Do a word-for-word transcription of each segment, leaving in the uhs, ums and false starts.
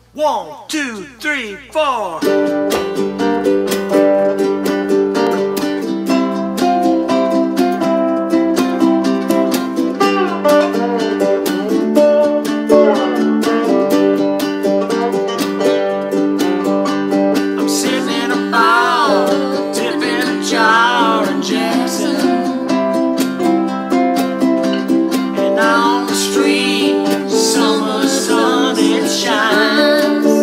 One, two, three, four. I'm sitting in a bar, dipping a jar in Jackson, and on the street, summer sun it shines.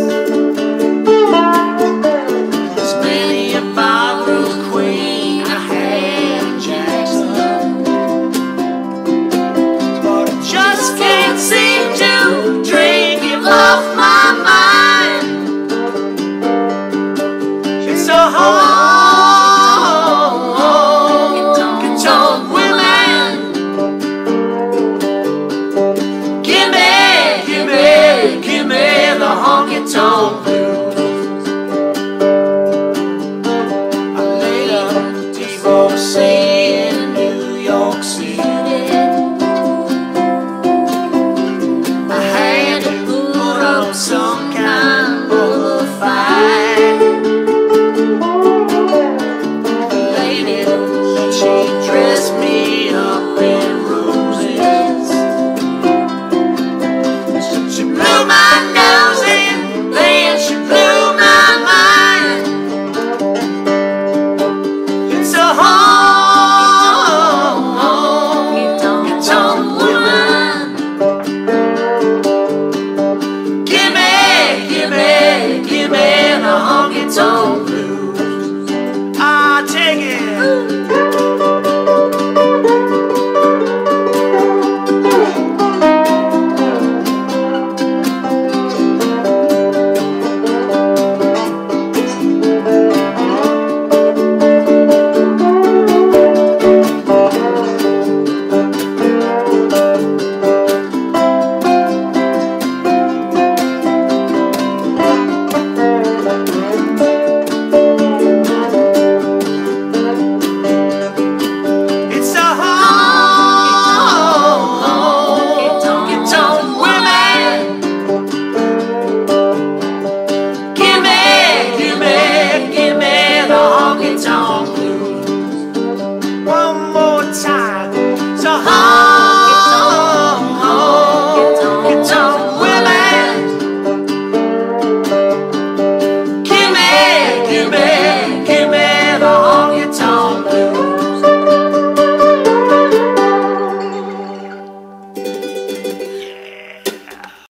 There's many a barroom queen I had in Jackson, but I just can't seem to drink him off my mind. It's a honkytonk woman. Gimme, gimme, gimme the honkytonk blues. I laid up divorcee in New York City. I had to put up some kind of a fight. The lady, she dressed me up in roses. She blew my nose in, then she blew my mind. It's a honkytonk woman. Gimme, gimme,